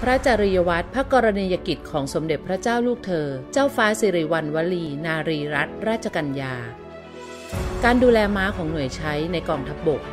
พระจริยวัตรพระกรณียกิจของสมเด็จพระเจ้าลูกเธอเจ้าฟ้าสิริวัณวลีนารีรัตนราชกัญญาการดูแลม้าของหน่วยใช้ในกองทัพบก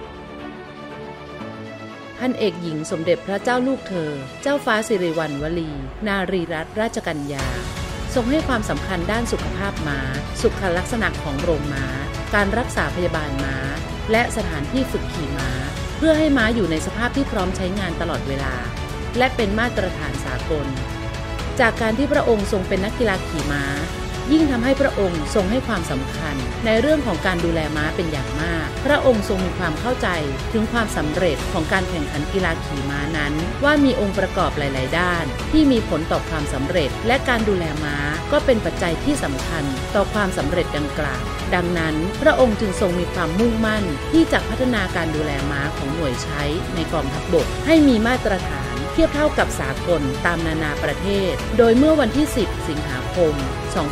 พันเอกหญิงสมเด็จพระเจ้าลูกเธอเจ้าฟ้าสิริวัณวลีนารีรัตนราชกัญญาทรงให้ความสำคัญด้านสุขภาพม้าสุขลักษณะของโรงม้าการรักษาพยาบาลม้าและสถานที่ฝึกขี่ม้าเพื่อให้ม้าอยู่ในสภาพที่พร้อมใช้งานตลอดเวลาและเป็นมาตรฐานสากลจากการที่พระองค์ทรงเป็นนักกีฬาขี่ม้ายิ่งทำให้พระองค์ทรงให้ความสำคัญในเรื่องของการดูแลม้าเป็นอย่างมากพระองค์ทรงมีความเข้าใจถึงความสำเร็จของการแข่งขันกีฬาขี่ม้านั้นว่ามีองค์ประกอบหลายๆด้านที่มีผลต่อความสำเร็จและการดูแลม้าก็เป็นปัจจัยที่สำคัญต่อความสำเร็จดังกล่าวดังนั้นพระองค์จึงทรงมีความมุ่งมั่นที่จะพัฒนาการดูแลม้าของหน่วยใช้ในกองทัพบกให้มีมาตรฐานเทียบเท่ากับสากลตามนานาประเทศโดยเมื่อวันที่ 10 สิงหาคม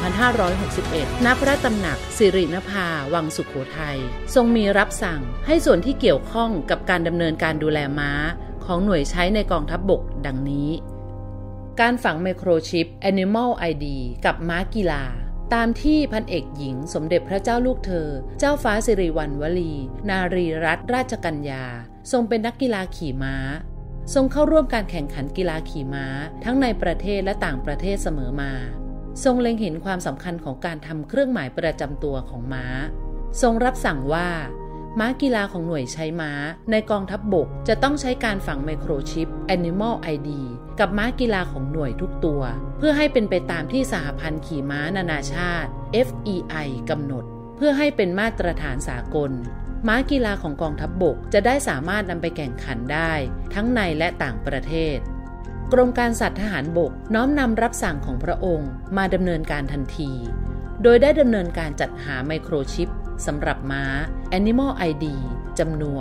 2561 ณ พระตำหนักสิรินภาวังสุโขทัยทรงมีรับสั่งให้ส่วนที่เกี่ยวข้องกับการดำเนินการดูแลม้าของหน่วยใช้ในกองทัพบกดังนี้การฝังไมโครชิป Animal ID กับม้ากีฬาตามที่พันเอกหญิงสมเด็จพระเจ้าลูกเธอเจ้าฟ้าสิริวัณวลีนารีรัตนราชกัญญาทรงเป็นนักกีฬาขี่ม้าทรงเข้าร่วมการแข่งขันกีฬาขี่ม้าทั้งในประเทศและต่างประเทศเสมอมาทรงเล็งเห็นความสำคัญของการทำเครื่องหมายประจำตัวของม้าทรงรับสั่งว่าม้ากีฬาของหน่วยใช้ม้าในกองทัพบกจะต้องใช้การฝังไมโครชิป Animal ID กับม้ากีฬาของหน่วยทุกตัวเพื่อให้เป็นไปตามที่สหพันธ์ขี่ม้านานาชาติ FEI กำหนดเพื่อให้เป็นมาตรฐานสากลม้ากีฬาของกองทัพบกจะได้สามารถนำไปแข่งขันได้ทั้งในและต่างประเทศกรมการสัตว์ทหารบกน้อมนำรับสั่งของพระองค์มาดำเนินการทันทีโดยได้ดำเนินการจัดหาไมโครชิปสำหรับม้า Animal ID จำนวน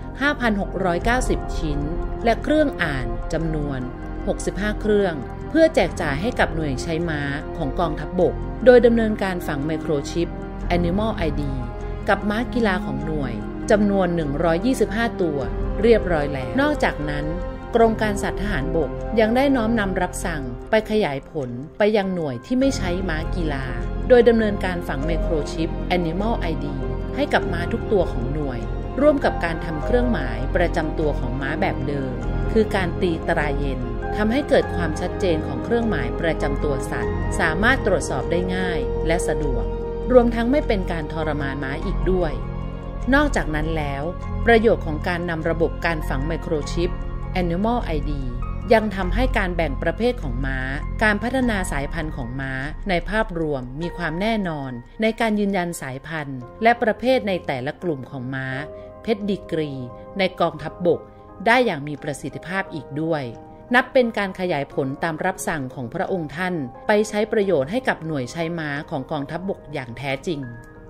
5,690 ชิ้นและเครื่องอ่านจำนวน 65 เครื่องเพื่อแจกจ่ายให้กับหน่วยใช้ม้าของกองทัพบกโดยดำเนินการฝังไมโครชิป Animal ID กับม้ากีฬาของหน่วยจำนวน125ตัวเรียบร้อยแล้วนอกจากนั้นกรมการสัตว์ทหารบกยังได้น้อมนำรับสั่งไปขยายผลไปยังหน่วยที่ไม่ใช้ม้ากีฬาโดยดำเนินการฝังไมโครชิป Animal ID ให้กับม้าทุกตัวของหน่วยร่วมกับการทำเครื่องหมายประจำตัวของม้าแบบเดิมคือการตีตราเย็นทำให้เกิดความชัดเจนของเครื่องหมายประจำตัวสัตว์สามารถตรวจสอบได้ง่ายและสะดวกรวมทั้งไม่เป็นการทรมานม้าอีกด้วยนอกจากนั้นแล้วประโยชน์ของการนำระบบการฝังไมโครชิป Animal ID ยังทำให้การแบ่งประเภทของม้าการพัฒนาสายพันธุ์ของม้าในภาพรวมมีความแน่นอนในการยืนยันสายพันธุ์และประเภทในแต่ละกลุ่มของม้าเพชรดีกรีในกองทัพบกได้อย่างมีประสิทธิภาพอีกด้วยนับเป็นการขยายผลตามรับสั่งของพระองค์ท่านไปใช้ประโยชน์ให้กับหน่วยใช้ม้าของกองทัพบกอย่างแท้จริง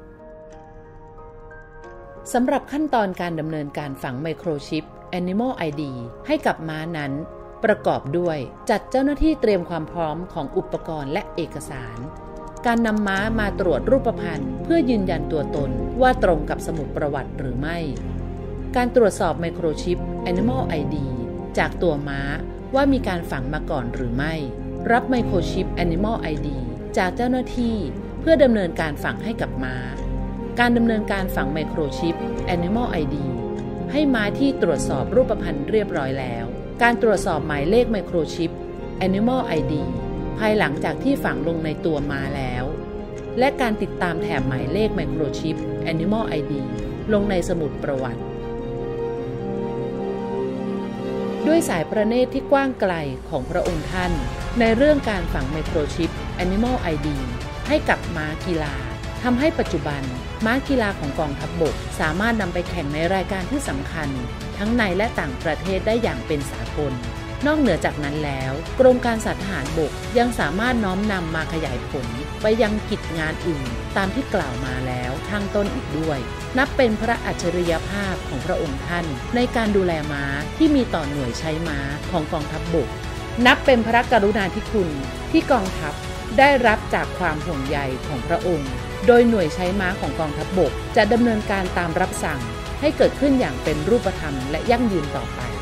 สำหรับขั้นตอนการดำเนินการฝังไมโครชิป Animal ID ให้กับม้านั้นประกอบด้วยจัดเจ้าหน้าที่เตรียมความพร้อมของอุปกรณ์และเอกสารการนำม้ามาตรวจรูปพรรณเพื่อยืนยันตัวตนว่าตรงกับสมุดประวัติหรือไม่การตรวจสอบไมโครชิป Animal ID จากตัวม้าว่ามีการฝังมาก่อนหรือไม่รับไมโครชิป Animal ID จากเจ้าหน้าที่เพื่อดำเนินการฝังให้กับม้าการดำเนินการฝังไมโครชิป Animal ID ให้ม้าที่ตรวจสอบรูปพรรณเรียบร้อยแล้วการตรวจสอบหมายเลขไมโครชิป Animal ID ภายหลังจากที่ฝังลงในตัวม้าแล้วและการติดตามแถบหมายเลขไมโครชิป Animal ID ลงในสมุดประวัติด้วยสายพระเนตรที่กว้างไกลของพระองค์ท่านในเรื่องการฝังไมโครชิป Animal ID ให้กับม้ากีฬาทำให้ปัจจุบันม้ากีฬาของกองทัพบกสามารถนำไปแข่งในรายการที่สำคัญทั้งในและต่างประเทศได้อย่างเป็นสากลนอกเหนือจากนั้นแล้วกรมการสัตว์ทหารบกยังสามารถน้อมนำมาขยายผลไปยังกิจงานอื่นตามที่กล่าวมาแล้วข้างต้นอีกด้วยนับเป็นพระอัจฉริยภาพของพระองค์ท่านในการดูแลม้าที่มีต่อหน่วยใช้ม้าของกองทัพบกนับเป็นพระกรุณาธิคุณที่กองทัพได้รับจากความห่วงใยของพระองค์โดยหน่วยใช้ม้าของกองทัพบกจะดำเนินการตามรับสั่งให้เกิดขึ้นอย่างเป็นรูปธรรมและยั่งยืนต่อไป